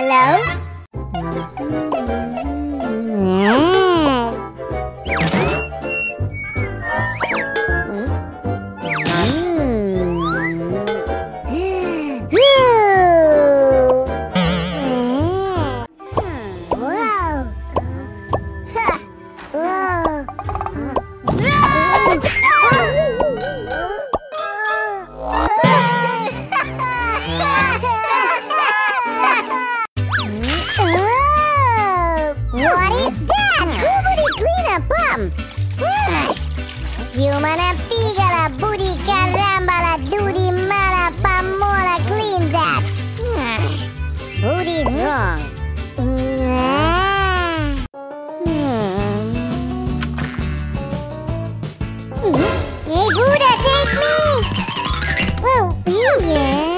Hello? Humana pigala, booty caramba, la duty mala, pamola, clean that. Booty's wrong. Hey, Buddha, take me! Whoa, yeah.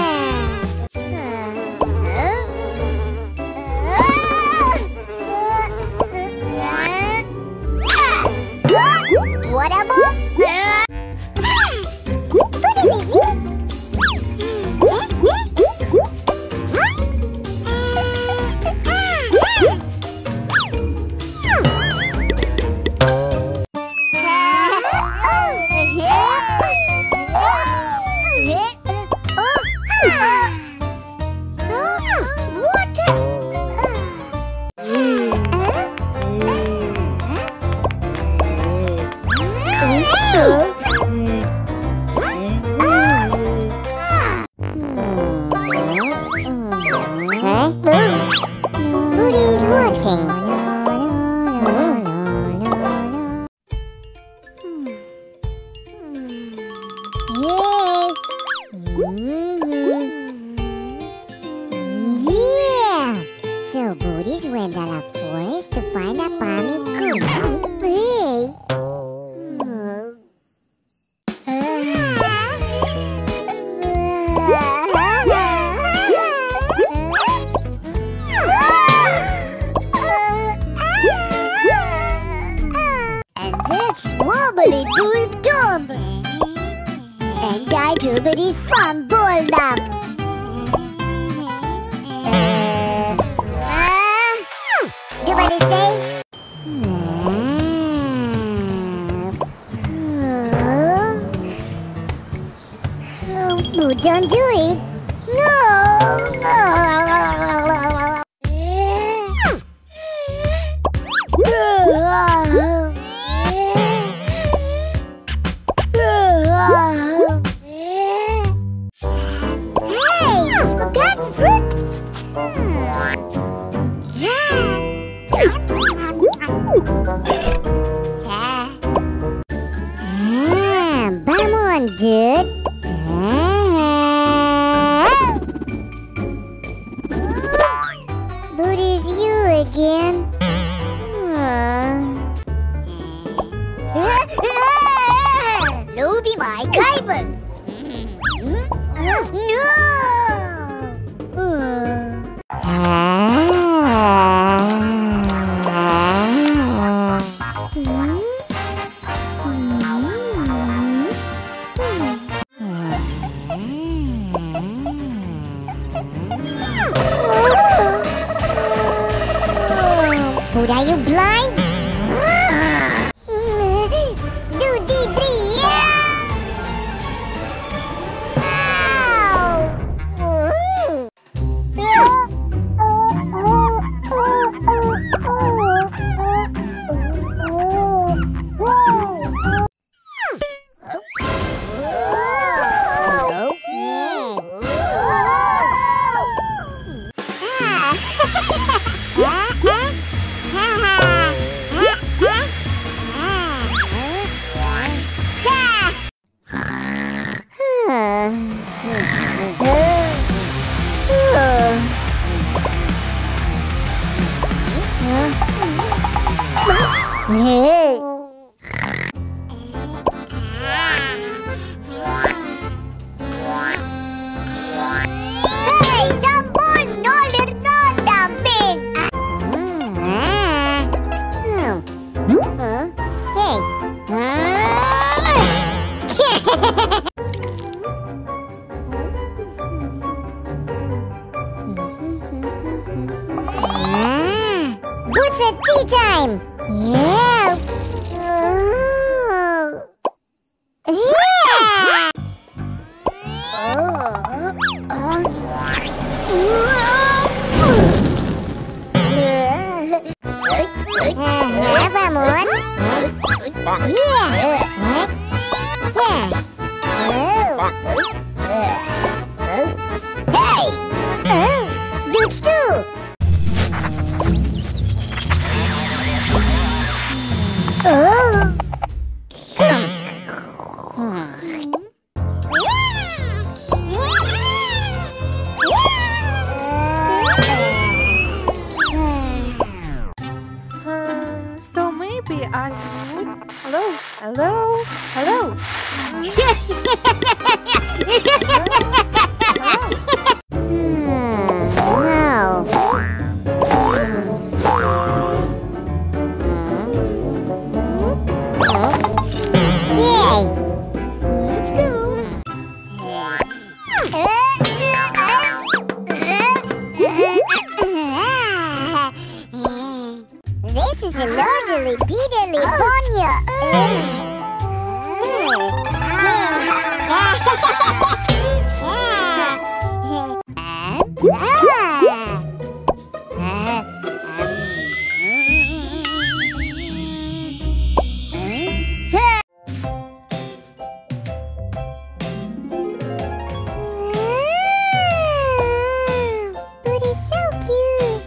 What about? Who's watching? Yeah! So Booties went to the forest to find a palmy coon. Hey! Wobbly bull dumb and I do pretty fun bull dumb. Do what they say? Oh, don't do it. No. Vamos, dude. Booty's you again. Lobby my Bible. No. But are you blind? Food said tea time. Yeah. Oh. Yeah. Vamos. Yeah. Hey! Dudes too! Oh! So maybe I would. Hello? Hello? Hello? Let's go. This is a lovely diddly Ponya. But it's so cute.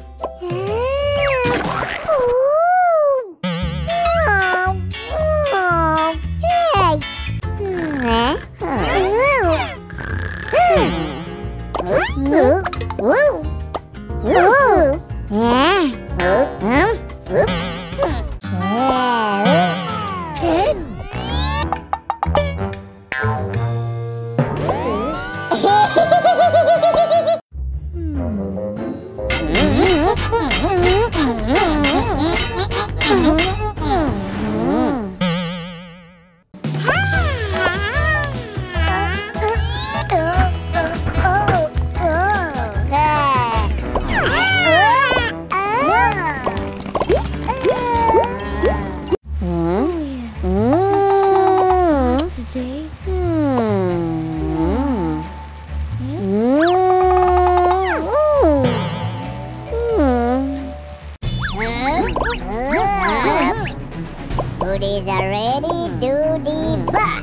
Goodies are ready, doody butt.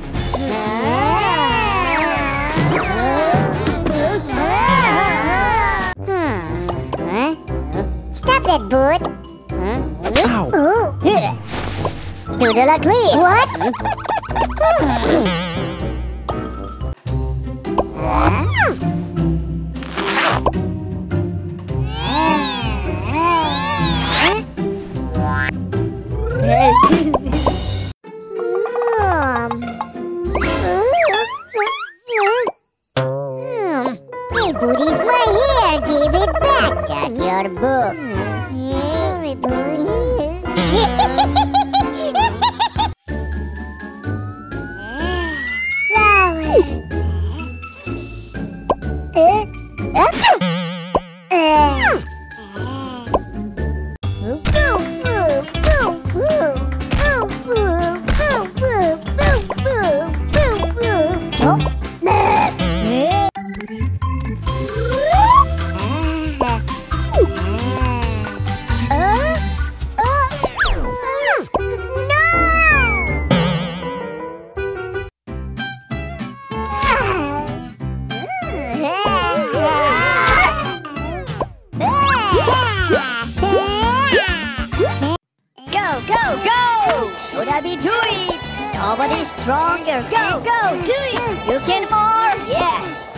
Stop that, Boot. Doodle agree. What? Hey, Booty's my hair. Give it back. Shut your book. Sorry, Booty. Go! What I be doing? Nobody's stronger. Go, do it! You can more! Yeah!